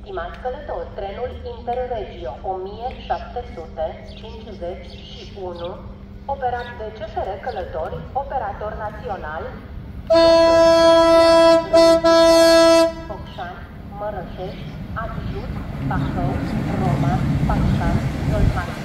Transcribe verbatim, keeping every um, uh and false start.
Stimați călători, trenul Interregio o mie șapte sute cincizeci și unu, operat de C F R Călători, operator național, Focșani, Mărășești, Adjut, Bacău, Roma, Pașcani, Dolmani.